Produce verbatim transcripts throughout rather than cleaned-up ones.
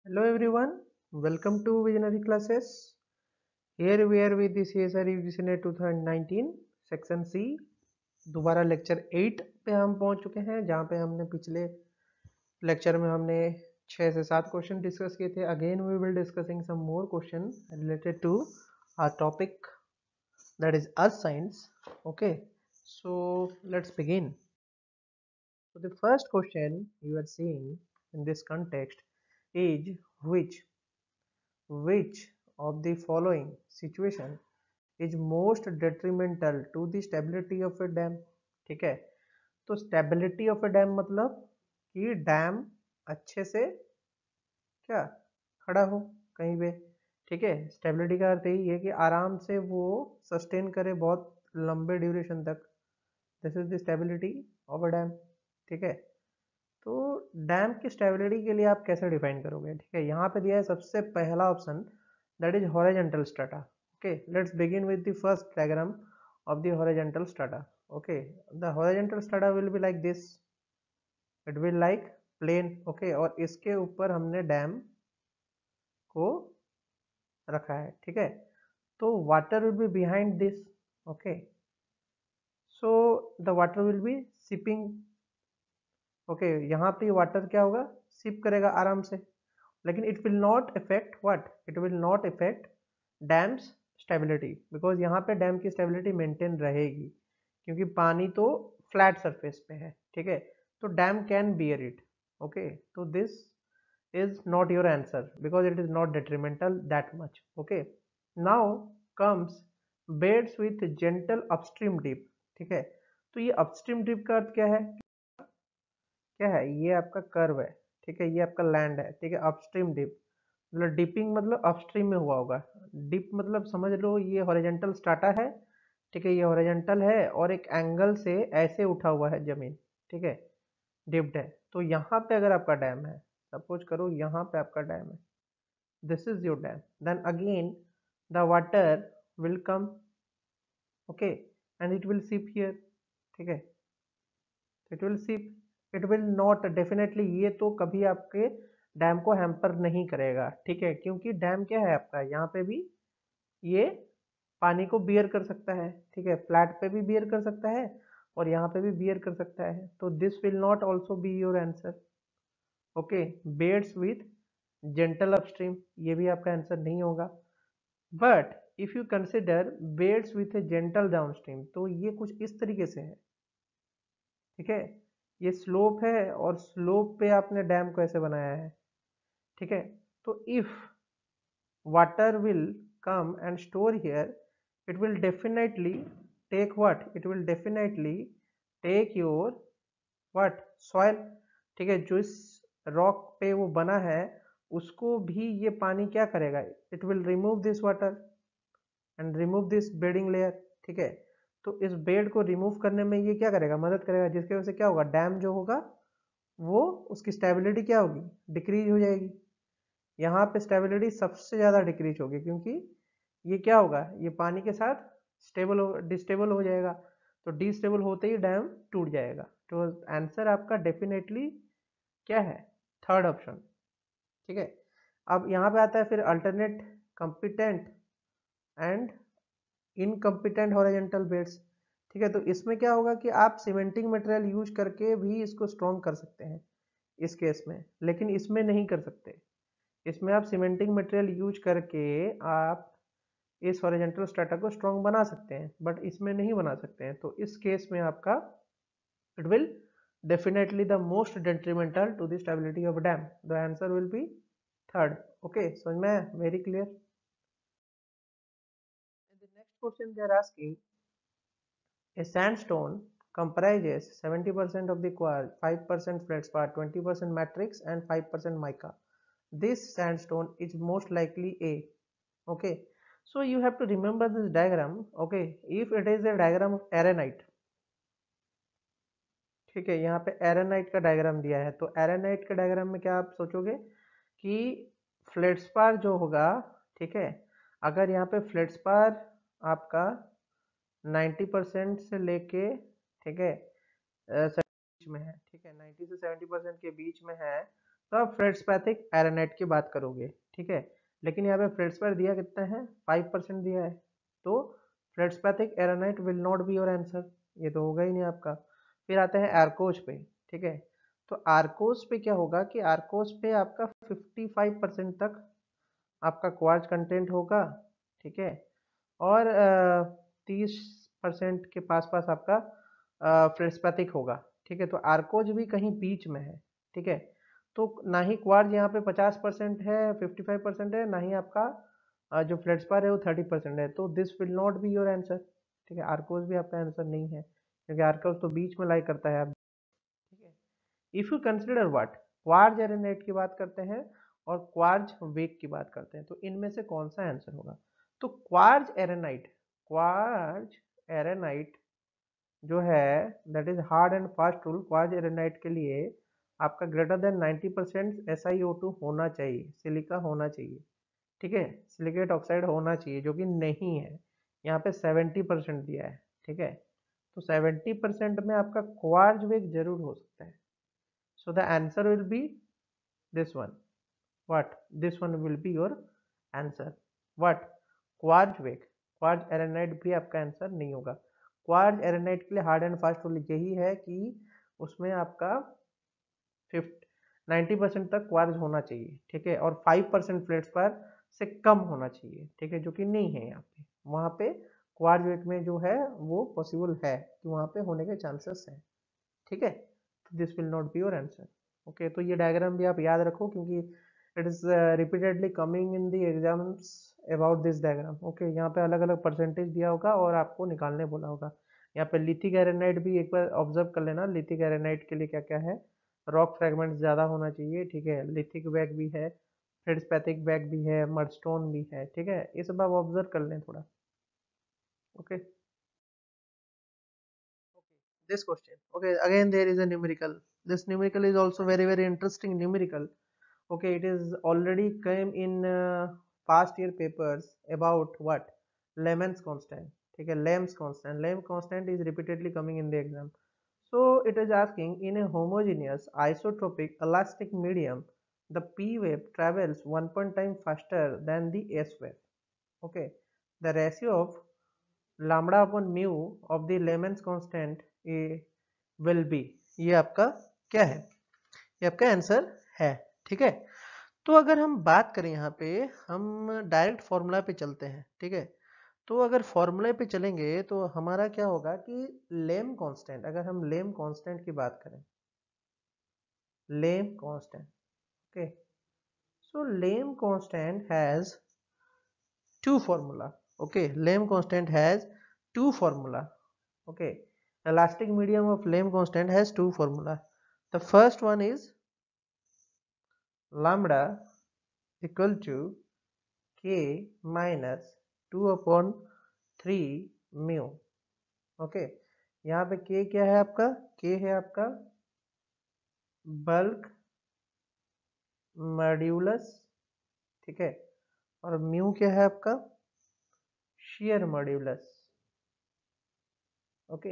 Hello everyone, welcome to Visionary Classes. Here we are with the C S R Visionary twenty nineteen section C. दोबारा lecture eight पे हम पहुंच चुके हैं, जहां पे हमने पिछले लेक्चर में हमने छः से सात क्वेश्चन डिस्कस किए थे. Again we will discussing some more question related to our topic that is earth science. Okay, so let's begin. So the first question you are seeing in this context is which which of the following situation is most detrimental to the stability of a dam. ठीक है, तो stability of a dam मतलब कि dam अच्छे से क्या खड़ा हो कहीं पे. ठीक है, स्टेबिलिटी का अर्थ यही है कि आराम से वो सस्टेन करे बहुत लंबे ड्यूरेशन तक. This is the stability of a dam. ठीक है, तो डैम की स्टेबिलिटी के लिए आप कैसे डिफाइन करोगे. ठीक है, यहाँ पे दिया है सबसे पहला option, that is horizontal strata. Okay, let's begin with the first diagram of the horizontal strata. Okay, the horizontal strata will be like this, it will like plain. Okay, और इसके ऊपर हमने डैम को रखा है. ठीक है, तो water will be behind this. Okay, so the water will be seeping. Okay, यहाँ पे वाटर क्या होगा, सिप करेगा आराम से, लेकिन it will not affect what, it will not affect dam's stability, because यहाँ पे डैम की स्टेबिलिटी मेंटेन रहेगी क्योंकि पानी तो फ्लैट सरफेस पे है. ठीक है, तो dam can bear it. Okay, तो this is not your answer because it is not detrimental that much. Okay, now comes beds with gentle upstream dip. ठीक है, तो ये अपस्ट्रीम डिप का अर्थ क्या है, क्या है, ये आपका कर्व है. ठीक है, ये आपका लैंड है. ठीक है, अपस्ट्रीम डिप मतलब डिपिंग मतलब अपस्ट्रीम में हुआ होगा. डिप मतलब समझ लो ये हॉरिजॉन्टल स्ट्रैटा है. ठीक है, ये हॉरिजॉन्टल है और एक एंगल से ऐसे उठा हुआ है जमीन. ठीक है, डिप्ड है. तो यहाँ पे अगर आपका डैम है, सपोज करो यहाँ पे आपका डैम है, this is your dam, then again the water will come. Okay, and it will seep here. ठीक है, it will seep, it will not definitely, ये तो कभी आपके डैम को हैम्पर नहीं करेगा. ठीक है, क्योंकि डैम क्या है आपका, यहाँ पे भी ये पानी को बियर कर सकता है. ठीक है, फ्लैट पे भी बियर कर सकता है और यहाँ पे भी बियर कर सकता है. तो this will not also be your answer. Okay, beds with gentle upstream, ये भी आपका आंसर नहीं होगा. But if you consider beds with a gentle downstream, तो ये कुछ इस तरीके से है. ठीक है, ये स्लोप है और स्लोप पे आपने डैम को ऐसे बनाया है. ठीक है, तो if water will come and store here, it will definitely take what, it will definitely take your what, soil. ठीक है, जो इस रॉक पे वो बना है उसको भी ये पानी क्या करेगा, it will remove this water and remove this bedding layer. ठीक है, तो इस बेड को रिमूव करने में ये क्या करेगा, मदद करेगा, जिसकी वजह से क्या होगा, डैम जो होगा वो उसकी स्टेबिलिटी क्या होगी, डिक्रीज हो जाएगी. यहाँ पे स्टेबिलिटी सबसे ज़्यादा डिक्रीज होगी क्योंकि ये क्या होगा, ये पानी के साथ स्टेबल हो डिस्टेबल हो जाएगा. तो डिस्टेबल होते ही डैम टूट जाएगा. तो आंसर आपका डेफिनेटली क्या है, थर्ड ऑप्शन. ठीक है, अब यहाँ पे आता है फिर alternate competent and incompetent horizontal beds. ठीक है, तो इसमें क्या होगा कि आप सीमेंटिंग मटेरियल यूज करके भी इसको स्ट्रॉन्ग कर सकते हैं इस केस में, लेकिन इसमें नहीं कर सकते. इसमें आप सीमेंटिंग मटेरियल यूज करके आप इस हॉरिजॉन्टल स्ट्रैटा को स्ट्रॉन्ग बना सकते हैं, बट इसमें नहीं बना सकते हैं. तो इस केस में आपका it will definitely the most detrimental to the stability of dam. The answer will be third. Okay, समझ में, very clear. The next question they are asking, a sandstone comprises seventy percent of the quartz, five percent feldspar, twenty percent matrix and five percent mica. This sandstone is most likely A. Okay, so you have to remember this diagram. Okay, if it is a diagram of arenite, ठीक है, यहाँ पे एरेनाइट का diagram दिया है, तो एरेनाइट के diagram में क्या आप सोचोगे कि फ्लेट्सपार जो होगा, ठीक है, अगर यहाँ पे फ्लेट्सपार आपका नब्बे परसेंट से लेके, ठीक है, बीच में है. ठीक है, नब्बे से सत्तर परसेंट के बीच में है, तो आप फ्रेड्सपैथिक एरानाइट की बात करोगे, ठीक है, लेकिन यहाँ पे फ्रेड्सपैथ दिया कितना है, फाइव परसेंट दिया है, तो feldspathic arenite will not be your answer, ये तो होगा ही नहीं आपका। फिर आते हैं आर्कोस पे, ठीक है, तो आर्कोस पे क्या होगा कि आर्कोस पे आपका फिफ्टी फाइव परसेंट तक आपका क्वार्ज कंटेंट होगा, ठीक है, और तीस परसेंट के पास पास आपका फ्रेड्सपैथिक होगा, ठीक है, तो आर्कोज भी कहीं बीच में है, ठीक है, तो ना ही क्वार्ज यहाँ पे पचास परसेंट है, फिफ्टी फाइव परसेंट है, ना ही आपका अ, जो फ्लेट्सपार है वो थर्टी परसेंट है, तो this will not be your answer, ठीक है, आर्कोज भी आपका आंसर नहीं है क्योंकि आर्कोज तो बीच में लाई करता है आप, ठीक है। If you consider what, quartz arenite की बात करते हैं और क्वार्ज वेक की बात करते हैं, तो इनमें से कौन सा आंसर होगा, तो क्वार्ज एरेनाइट, क्वार्ज एरेनाइट जो है that is hard and fast rule, quartz arenite के लिए आपका greater than ninety percent S I O two होना चाहिए, सिलिका होना चाहिए, ठीक है, सिलिकेट ऑक्साइड होना चाहिए, जो कि नहीं है, यहाँ पे सेवेंटी परसेंट दिया है, ठीक है, तो सेवेंटी परसेंट में आपका क्वार्ज वेग जरूर हो सकता है, so the answer will be this one, what, this one will be your answer, what, quartz wacke, quartz arenite भी आपका आंसर नहीं होगा। क्वार्ज एरेनाइट के लिए हार्ड एंड फास्ट रूल यही है कि उसमें आपका फिफ्टी नाइन्टी परसेंट तक क्वार्ज होना चाहिए, ठीक है, और फाइव परसेंट फ्लेट्स पर से कम होना चाहिए, ठीक है, जो कि नहीं है यहाँ पे, वहाँ पे क्वार्ज वेट में जो है वो पॉसिबल है कि वहाँ पे होने के चांसेस हैं, ठीक है, तो this will not be your answer. Okay, तो ये डायग्राम भी आप याद रखो क्योंकि it is repeatedly coming in the exams about this diagram. Okay, यहाँ पे अलग अलग परसेंटेज दिया होगा और आपको निकालने बोला होगा। यहाँ पे लिथिक एरेनाइट भी एक बार ऑब्जर्व कर लेना, लिथिक एरेनाइट के लिए क्या क्या है, रॉक फ्रेगमेंट ज़्यादा होना चाहिए, ठीक है, लिथिक बैग भी है, फेल्डस्पैथिक बैग भी है, मडस्टोन भी है, ठीक है, ये सब आप ऑब्जर्व कर लें थोड़ा। Okay, this question, okay, again there is a numerical, this numerical is also very very interesting numerical, okay, it is already came in uh, past year papers about what, Lemons constant, ठीक है, Lem's constant, Lem's constant is repeatedly coming in the exam, so it is asking in a homogeneous isotropic elastic medium the p wave travels one point time faster than the s wave, okay, the ratio of lambda upon mu of the Lemons constant a will be, ये आपका क्या है, ये आपका answer है, ठीक है। तो अगर हम बात करें यहाँ पे, हम डायरेक्ट फॉर्मूला पे चलते हैं, ठीक है, तो अगर फॉर्मूले पे चलेंगे तो हमारा क्या होगा कि लेम कांस्टेंट, अगर हम लेम कांस्टेंट की बात करें, Lame constant, okay, so Lame constant has two formula, okay, Lame constant has two formula, okay, elastic medium of Lame constant has two formula, the first one is lambda equal to k minus two upon three mu, okay, यहाँ पे k क्या है आपका, k है आपका bulk modulus, ठीक है, और म्यू क्या है आपका शेयर मॉड्यूलस, ओके,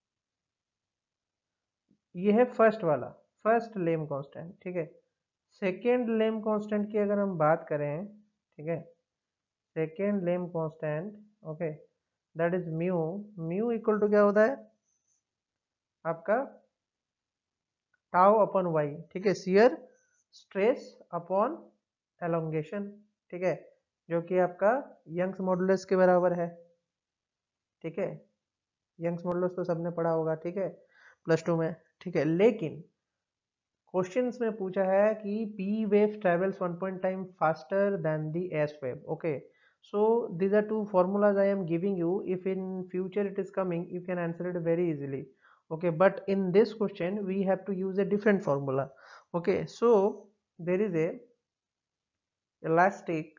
ये है फर्स्ट वाला, फर्स्ट लेम कांस्टेंट, ठीक है। सेकेंड लेम कांस्टेंट की अगर हम बात करें, ठीक है, second Lame constant, okay, that is mu, mu equal to क्या होता है आपका टाउ अपॉन वाई, ठीक है, शियर स्ट्रेस अपॉन एलोंगेशन, ठीक है, जो कि आपका यंग्स मॉडुलस के बराबर है, ठीक है, यंग्स मॉडुलस तो सबने पढ़ा होगा, ठीक है, प्लस टू में, ठीक है, लेकिन क्वेश्चंस में पूछा है कि p wave travels one point time faster than the s wave, okay, so these are two formulas I am giving you, if in future it is coming you can answer it very easily, okay, but in this question we have to use a different formula, okay, so there is a elastic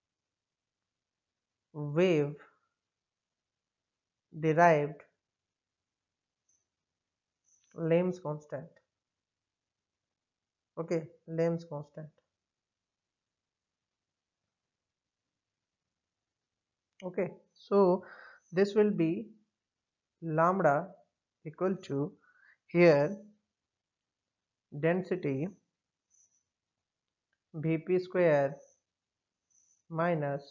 wave derived Lamb's constant, okay, Lamb's constant, okay, so this will be lambda equal to here density V P square minus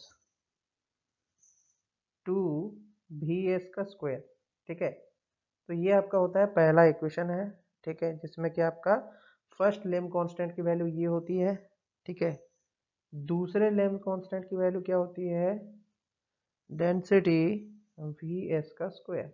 two V S का square. ठीक है, तो ये आपका होता है पहला equation है। ठीक है, जिसमें कि आपका फर्स्ट लेम कांस्टेंट की वैल्यू ये होती है। ठीक है, दूसरे लेम कांस्टेंट की वैल्यू क्या होती है, डेंसिटी वी एस का स्क्वायर।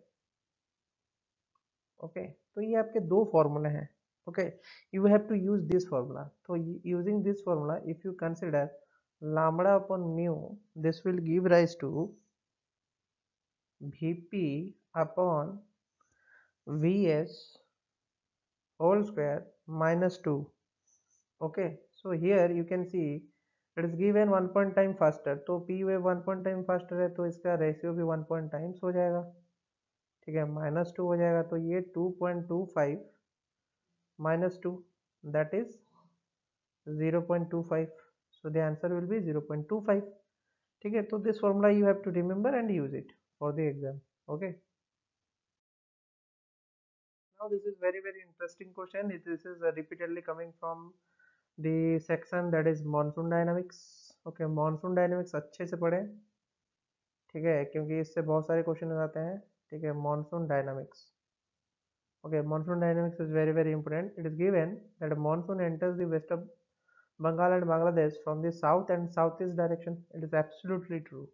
ओके, तो ये आपके दो फॉर्मूले हैं। Okay, you have to use this formula. तो using this formula, if you consider lambda upon mu, this will give rise to vp upon vs whole square minus two. Okay, so here you can see it is given one point time faster, तो p wave one point time faster है तो इसका ratio भी one point times हो जाएगा। ठीक है, minus two हो जाएगा, तो ये two point two five minus two, that is zero point two five, so the answer will be zero point two five. ठीक है, तो this formula you have to remember and use it for the exam. Okay, now this is very very interesting question. It, this is uh, repeatedly coming from the section that is monsoon dynamics. Okay, monsoon dynamics अच्छे से पढ़ें। ठीक है, क्योंकि इससे बहुत सारे question आते हैं। ठीक है, monsoon dynamics. Okay, monsoon dynamics is very very important. It is given that a monsoon enters the west of Bengal and Bangladesh from the south and southeast direction. It is absolutely true.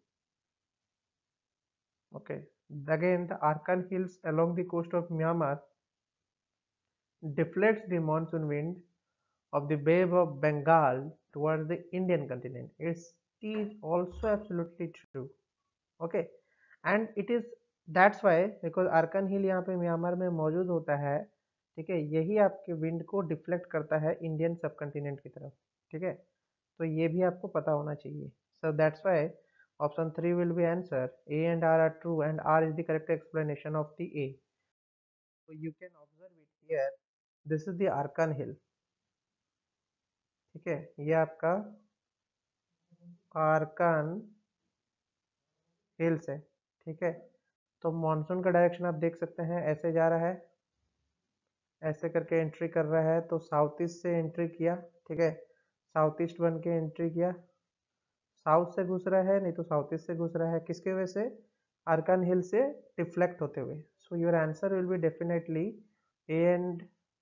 Okay, again the Arkan hills along the coast of Myanmar deflects the monsoon wind of the Bay of Bengal towards the Indian continent. It is also absolutely true. Okay, and it is that's why because Arkan hill यहाँ पे Myanmar में मौजूद होता है। ठीक है, यही आपके विंड को डिफ्लेक्ट करता है इंडियन सब कंटिनेंट की तरफ। ठीक है, तो ये भी आपको पता होना चाहिए। So that's why option three will be answer, A and R are true and R is the correct explanation of the A. So you can observe it here. This is the Arkan hill. ठीक है, ये आपका Arakan hills है। ठीक है, तो monsoon का direction आप देख सकते हैं, ऐसे जा रहा है, ऐसे करके एंट्री कर रहा है, तो साउथ ईस्ट से एंट्री किया। ठीक है, साउथ ईस्ट बन के एंट्री किया, साउथ से घुस रहा है, नहीं तो साउथ ईस्ट से घुस रहा है, किसके वजह से, आरकान हिल से डिफ्लेक्ट होते हुए। So your answer will be definitely A and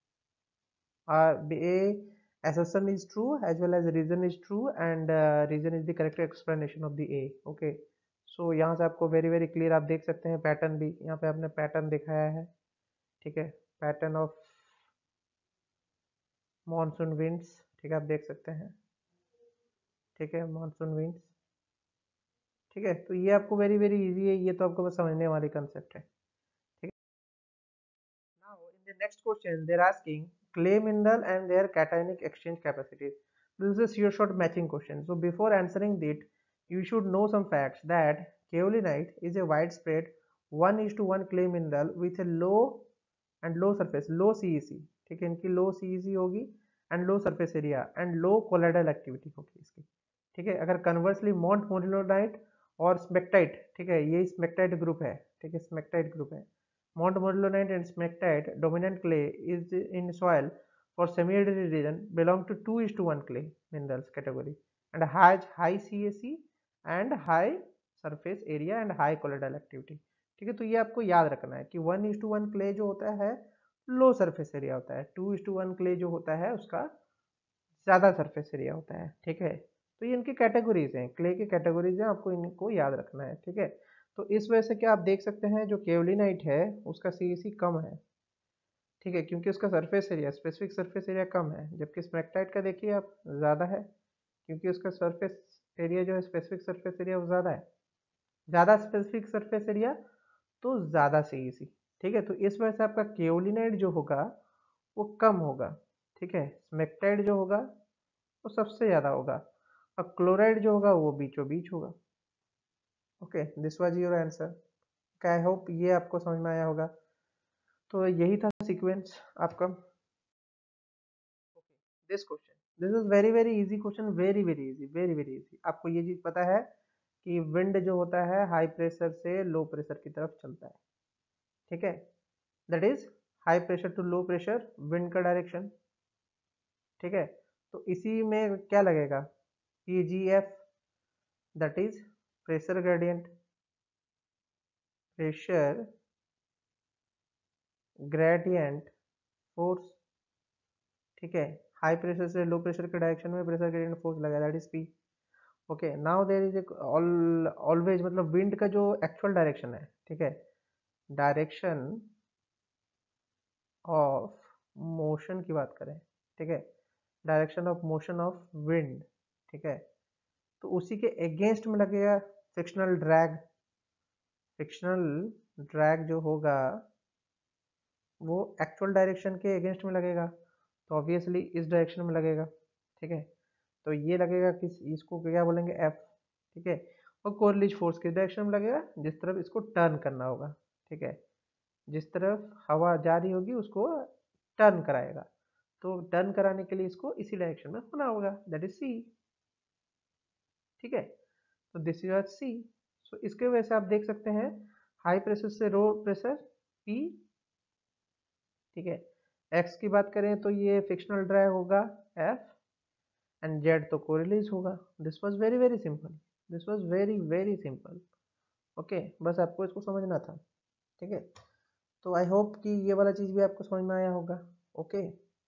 A assertion is true as well as reason is true and uh, reason is the correct explanation of the A. Okay, so यहाँ से आपको very very clear आप देख सकते हैं pattern भी, यहाँ पे आपने पैटर्न दिखाया है। ठीक है, पैटर्न ऑफ मॉनसून विंड्स। ठीक है, आप देख सकते हैं। ठीक है, मॉनसून विंड्स। ठीक है, तो ये आपको वेरी वेरी इजी है, ये तो आपको बस समझने वाली कंसेप्ट है। ठीक है, now in the next question they are asking clay mineral and their cationic exchange capacities. This is a shear shot matching question. So before answering it, you should know some facts that kaolinite is a widespread one is to one clay mineral with a low and low surface, low C E C. ठीक है, इनकी low C E C होगी and low surface area and low colloidal activity होगी इसकी। ठीक है, अगर conversely mont morillonite और smectite, ठीक है, ये smectite ग्रुप है। ठीक है, smectite ग्रुप है। Mont morillonite and smectite dominant clay is in soil for semi-arid region belong to two is to one clay minerals category and has high C A C and high surface area and high colloidal activity. ठीक है, तो ये आपको याद रखना है कि one is to one clay जो होता है लो सरफेस एरिया होता है, two is to one clay जो होता है उसका ज़्यादा सरफेस एरिया होता है। ठीक है, तो ये इनकी कैटेगरीज हैं, क्ले की कैटेगरीज हैं, आपको इनको याद रखना है। ठीक है, तो इस वजह से क्या आप देख सकते हैं जो केवलिनाइट है उसका सीईसी कम है। ठीक है, क्योंकि उसका surface area, specific surface area कम है, जबकि स्मेक्टाइट का देखिए आप ज़्यादा है, क्योंकि उसका सरफेस एरिया जो है, स्पेसिफिक सरफेस एरिया वो ज़्यादा है। ज़्यादा स्पेसिफिक सरफेस एरिया तो ज़्यादा सीईसी। ठीक है, तो इस वजह से आपका केओलिनाइट जो होगा वो कम होगा। ठीक है, स्मेक्टाइट जो होगा वो सबसे ज़्यादा होगा और क्लोराइड जो होगा वो बीचों बीच होगा। Okay, this was your answer. I hope ये आपको समझ में आया होगा। तो यही था सीक्वेंस आपका। This question, this is very very easy question, very very easy, very very easy. आपको ये चीज पता है कि विंड जो होता है हाई प्रेशर से लो प्रेशर की तरफ चलता है। ठीक है, that is high pressure to low pressure wind का डायरेक्शन। ठीक है, तो इसी में क्या लगेगा, E G F, that is pressure gradient, pressure gradient force, ठीक है। हाई प्रेशर से लो प्रेशर के डायरेक्शन में प्रेशर ग्रेडियंट फोर्स लगा, that is P. Okay, now there is एक ऑलवेज, मतलब विंड का जो एक्चुअल डायरेक्शन है, ठीक है, डायरेक्शन ऑफ मोशन की बात करें, ठीक है, direction of motion of wind, ठीक है, तो उसी के अगेंस्ट में लगेगा फ्रिक्शनल ड्रैग। फ्रिक्शनल ड्रैग जो होगा वो एक्चुअल डायरेक्शन के अगेंस्ट में लगेगा, तो ऑब्वियसली इस डायरेक्शन में लगेगा, ठीक है। तो ये लगेगा किस, इसको क्या बोलेंगे, एफ, ठीक है। और कोरिलेज फोर्स किस डायरेक्शन में लगेगा, जिस तरफ इसको टर्न करना होगा, ठीक है, जिस तरफ हवा जा रही होगी उसको टर्न कराएगा, तो टर्न कराने के लिए इसको इसी डायरेक्शन में होना होगा, दैट इज सी, ठीक है। तो दिस इज सी। सो इसके वजह से आप देख सकते हैं हाई प्रेशर से लो प्रेशर पी, ठीक है। एक्स की बात करें तो ये फ्रिक्शनल ड्रैग होगा एफ, एंड जेड तो कोरिलेज होगा। This was very very simple, this was very very simple. Okay, बस आपको इसको समझना था, ठीक है। तो आई होप कि ये वाला चीज़ भी आपको समझ में आया होगा। Okay,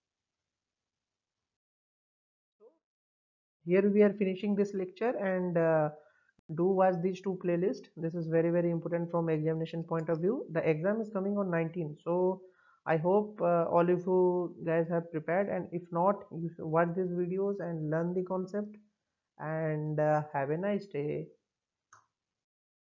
here we are finishing this lecture, and uh, do watch these two playlists. This is very very important from examination point of view. The exam is coming on nineteenth, so I hope uh, all of you guys have prepared, and if not, you should watch these videos and learn the concept, and uh, have a nice day.